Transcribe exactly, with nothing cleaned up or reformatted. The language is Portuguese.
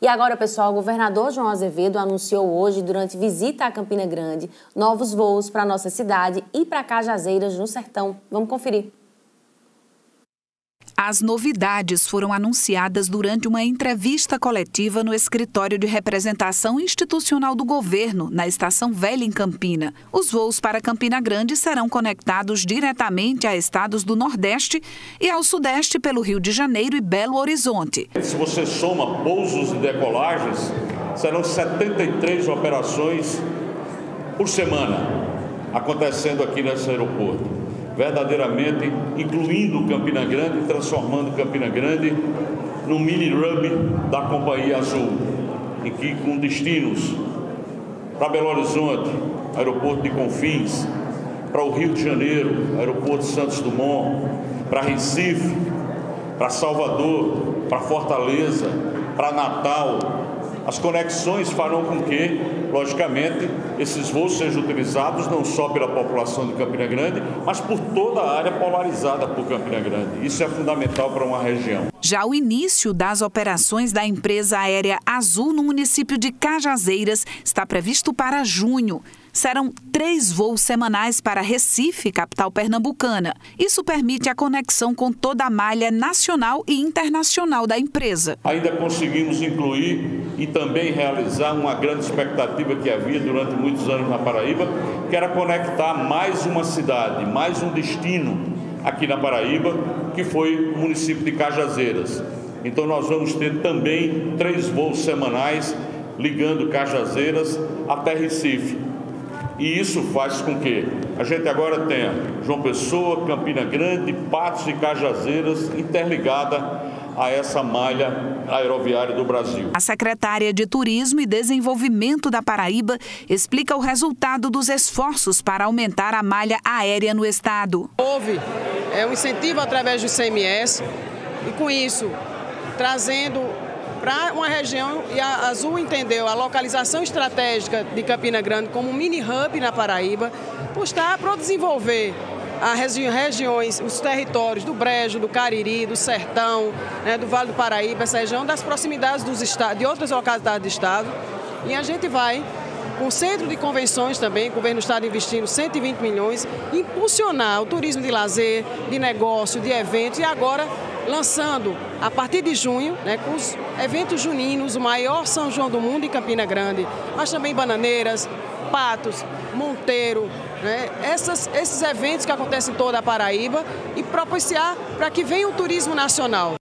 E agora, pessoal, o governador João Azevedo anunciou hoje, durante visita a Campina Grande, novos voos para a nossa cidade e para Cajazeiras, no Sertão. Vamos conferir. As novidades foram anunciadas durante uma entrevista coletiva no Escritório de Representação Institucional do Governo, na Estação Velha, em Campina. Os voos para Campina Grande serão conectados diretamente a estados do Nordeste e ao Sudeste pelo Rio de Janeiro e Belo Horizonte. Se você soma pousos e decolagens, serão setenta e três operações por semana acontecendo aqui nesse aeroporto. Verdadeiramente incluindo Campina Grande, transformando Campina Grande no mini-hub da Companhia Azul, e que com destinos para Belo Horizonte, aeroporto de Confins, para o Rio de Janeiro, aeroporto de Santos Dumont, para Recife, para Salvador, para Fortaleza, para Natal. As conexões farão com que, logicamente, esses voos sejam utilizados não só pela população de Campina Grande, mas por toda a área polarizada por Campina Grande. Isso é fundamental para uma região. Já o início das operações da empresa aérea Azul no município de Cajazeiras está previsto para junho. Serão três voos semanais para Recife, capital pernambucana. Isso permite a conexão com toda a malha nacional e internacional da empresa. Ainda conseguimos incluir e também realizar uma grande expectativa que havia durante muitos anos na Paraíba, que era conectar mais uma cidade, mais um destino aqui na Paraíba, que foi o município de Cajazeiras. Então nós vamos ter também três voos semanais ligando Cajazeiras até Recife. E isso faz com que a gente agora tenha João Pessoa, Campina Grande, Patos e Cajazeiras interligada a essa malha aeroviária do Brasil. A secretária de Turismo e Desenvolvimento da Paraíba explica o resultado dos esforços para aumentar a malha aérea no estado. Houve é, um incentivo através do I C M S e, com isso, trazendo para uma região, e a Azul entendeu a localização estratégica de Campina Grande como um mini-hub na Paraíba, por estar para desenvolver as regi regiões, os territórios do Brejo, do Cariri, do Sertão, né, do Vale do Paraíba, essa região das proximidades dos estados, de outras localidades do estado. E a gente vai, com o centro de convenções também, o governo do estado investindo cento e vinte milhões, impulsionar o turismo de lazer, de negócio, de eventos, e agora lançando, a partir de junho, né, com os eventos juninos, o maior São João do mundo em Campina Grande, mas também Bananeiras, Patos, Monteiro, né, essas, esses eventos que acontecem em toda a Paraíba, e propiciar para que venha o turismo nacional.